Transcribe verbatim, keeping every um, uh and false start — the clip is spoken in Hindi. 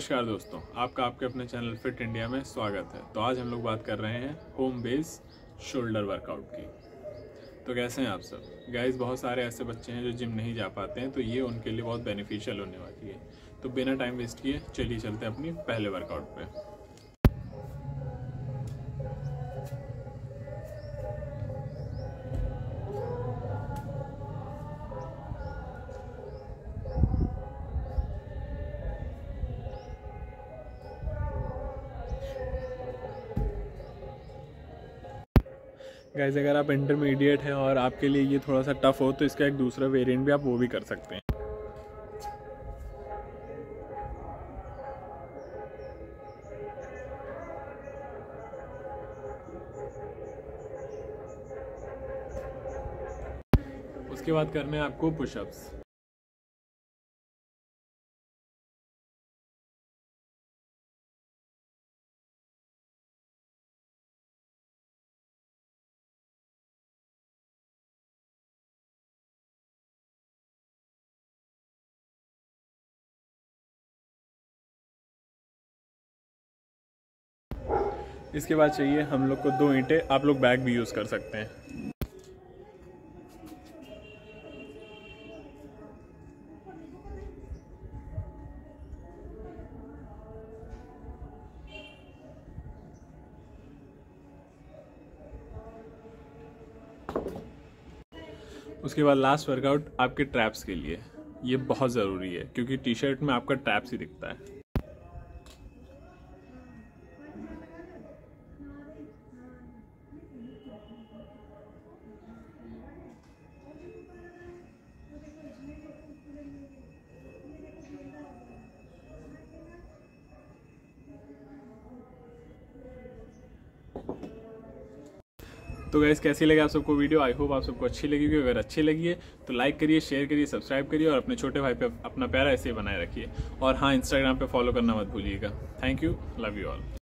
नमस्कार दोस्तों, आपका आपके अपने चैनल फिट इंडिया में स्वागत है। तो आज हम लोग बात कर रहे हैं होम बेस शोल्डर वर्कआउट की। तो कैसे हैं आप सब गाइस? बहुत सारे ऐसे बच्चे हैं जो जिम नहीं जा पाते हैं, तो ये उनके लिए बहुत बेनिफिशियल होने वाली है। तो बिना टाइम वेस्ट किए चलिए चलते हैं अपनी पहले वर्कआउट पे। गाइस, अगर आप इंटरमीडिएट हैं और आपके लिए ये थोड़ा सा टफ हो तो इसका एक दूसरा वेरिएंट भी आप वो भी कर सकते हैं। उसके बाद करने हैं आपको पुशअप्स। इसके बाद चाहिए हम लोग को दो ईंटें। आप लोग बैग भी यूज़ कर सकते हैं। उसके बाद लास्ट वर्कआउट आपके ट्रैप्स के लिए। ये बहुत ज़रूरी है क्योंकि टी शर्ट में आपका ट्रैप्स ही दिखता है। तो गाइस, कैसी लगी आप सबको वीडियो? आई होप आप सबको अच्छी लगी। अगर अच्छी लगी है तो लाइक करिए, शेयर करिए, सब्सक्राइब करिए और अपने छोटे भाई पे अपना प्यारा ऐसे ही बनाए रखिए। और हाँ, इंस्टाग्राम पे फॉलो करना मत भूलिएगा। Thank you, love you all.